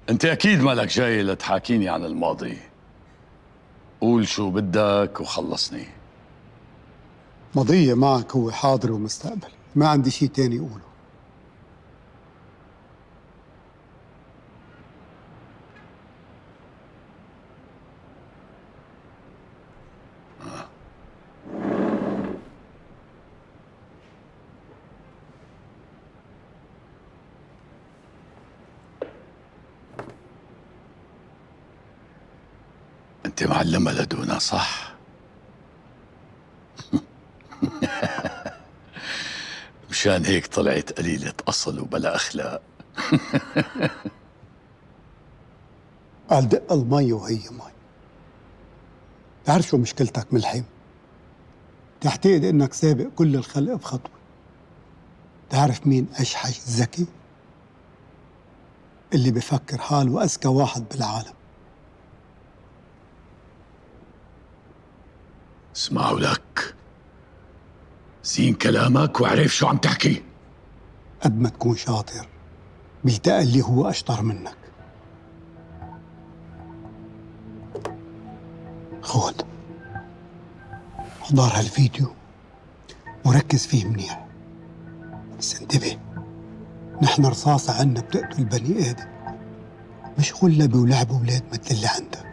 انت اكيد مالك جاي لتحاكيني عن الماضي. قول شو بدك وخلصني. ماضية معك هو حاضر ومستقبل، ما عندي شيء تاني أقوله. انت معلمة لدونا صح؟ مشان هيك طلعت قليلة أصل وبلا أخلاق. قال دق المي وهي مي. تعرف شو مشكلتك ملحم؟ تعتقد انك سابق كل الخلق بخطوة. تعرف مين أشحش ذكي؟ اللي بفكر حاله أذكى واحد بالعالم. اسمعوا لك، زين كلامك وعرف شو عم تحكي. قد ما تكون شاطر بيلتقى اللي هو أشطر منك. خود احضر هالفيديو وركز فيه منيح، بس انتبه، نحن رصاصة عنا بتقتل بني آدم، مش غلبة ولعب أولاد مثل اللي عندك.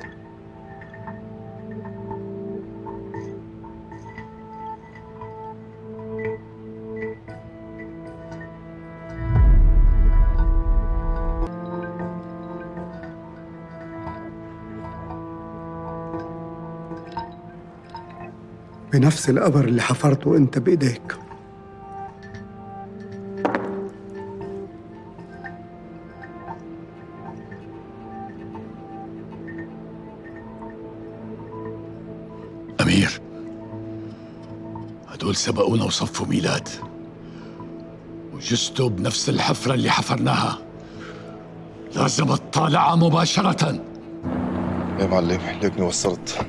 بنفس القبر اللي حفرته انت بايديك. أمير، هدول سبقونا وصفوا ميلاد وجثته بنفس الحفرة اللي حفرناها. لازم اطالعها مباشرة. يا معلم ليكني وصلت.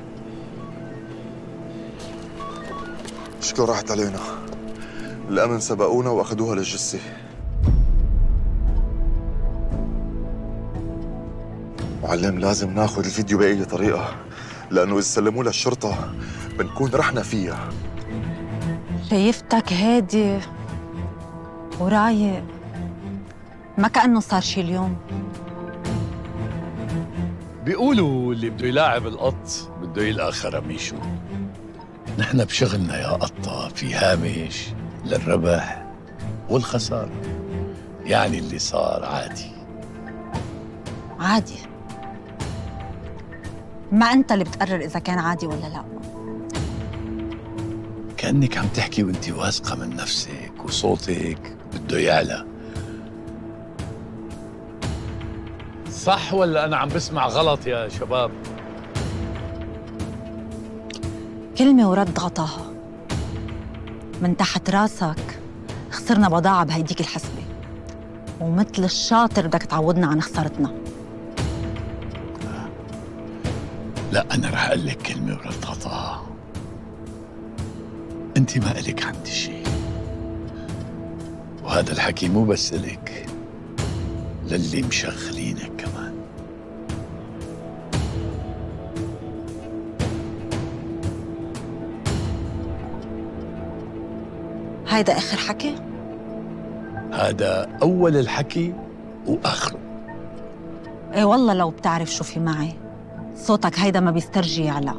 شكله راحت علينا. الأمن سبقونا وأخذوها للجثة. معلم لازم ناخذ الفيديو بأي طريقة، لأنه إذا سلموه للشرطة بنكون رحنا فيها. شايفتك هادي ورايق، ما كأنه صار شي اليوم. بيقولوا اللي بده يلاعب القط بده يلقى خراميشو. نحن بشغلنا يا قطة في هامش للربح والخسارة، يعني اللي صار عادي. عادي؟ ما أنت اللي بتقرر إذا كان عادي ولا لا. كأنك عم تحكي وانت واثقة من نفسك وصوتك بده يعلى. صح ولا أنا عم بسمع غلط يا شباب؟ كلمة ورد غطاها. من تحت راسك خسرنا بضاعة بهيديك الحسبة، ومثل الشاطر بدك تعوضنا عن خسارتنا. لا، أنا رح أقول لك كلمة ورد غطاها. أنت ما إلك عندي شيء، وهذا الحكي مو بس إلك، للي مشغلينك كمان. هيدا آخر حكي؟ هذا أول الحكي وآخره. إيه والله لو بتعرف شو في معي، صوتك هيدا ما بيسترجي يعلى.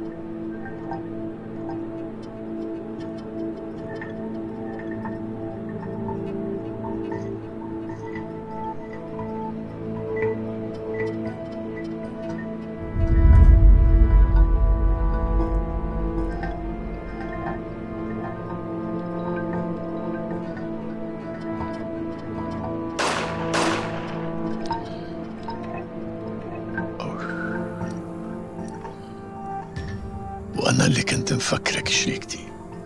وأنا اللي كنت مفكرك شريكتي.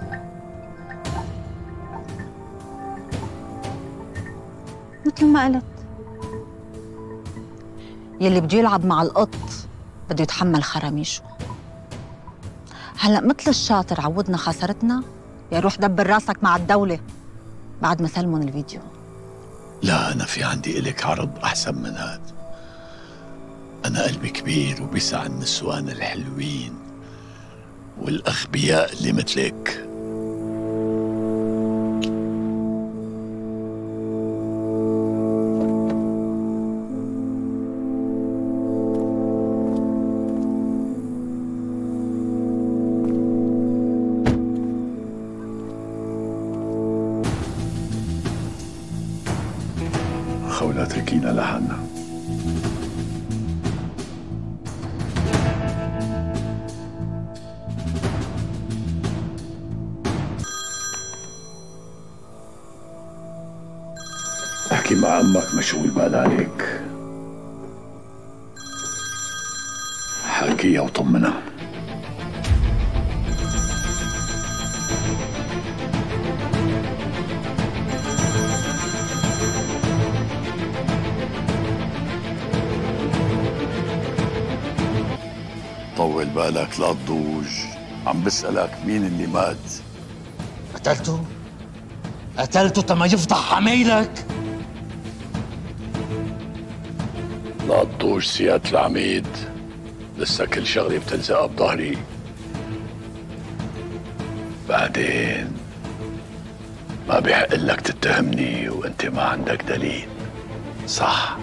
مثل ما قلت، يلي بده يلعب مع القط بده يتحمل خراميشه. هلأ مثل الشاطر عودنا خسارتنا، يا روح دبر راسك مع الدولة بعد ما سلمون الفيديو. لا، أنا في عندي إلك عرض أحسن من هاد. أنا قلبي كبير وبيسع النسوان الحلوين والأغبياء اللي مثلك. خولة تركينا لحالنا. احكي مع عمك مشغول بال عليك. حاكيها وطمنها. طول بالك لا تضوج، عم بسألك مين اللي مات. قتلته تما يفضح عمايلك. لا تضوج سيادة العميد، لسه كل شغلة بتلزقها بظهري. بعدين ما بيحق لك تتهمني وانت ما عندك دليل، صح؟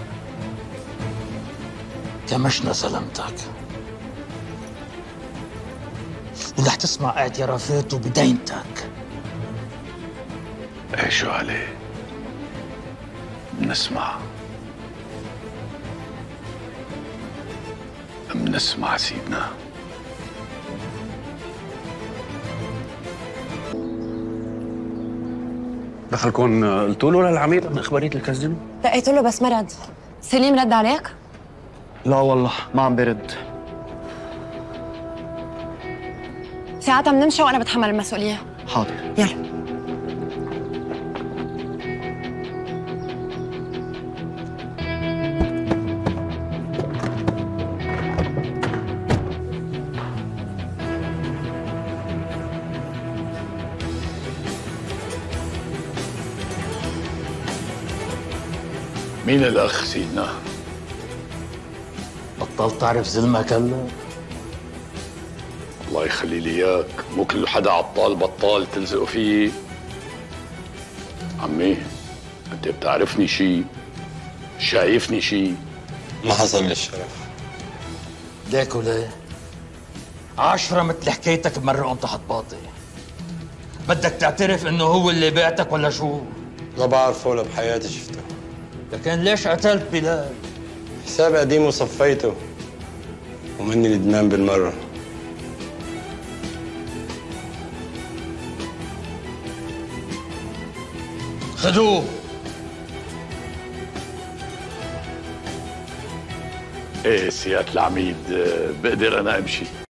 كمشنا سلامتك، ورح تسمع اعترافاته بدينتك. ايه شو عليه؟ بنسمع سيدنا. دخلكم قلتوا له للعميد عن اخباريه الكازينو؟ لقيت له بس ما رد. سليم رد عليك؟ لا والله ما عم برد. ساعتها بنمشي وانا بتحمل المسؤوليه. حاضر. يلا. مين الأخ سيدنا؟ بطلت تعرف زلمك هلا؟ الله يخلي لي إياك، مو كل حدا عطال بطال تلزقوا فيه. عمي أنت بتعرفني شي؟ شايفني شي؟ ما حصل لي الشرف. ليك وليه؟ 10 مثل حكايتك بمرقهم تحت باطي. بدك تعترف انه هو اللي بعتك ولا شو؟ لا بعرفه ولا بحياتي شفته. لكن ليش قتلت بلال؟ حساب قديم وصفيته، ومني ندمان بالمرة. خذوه. ايه سيادة العميد، بقدر انا امشي.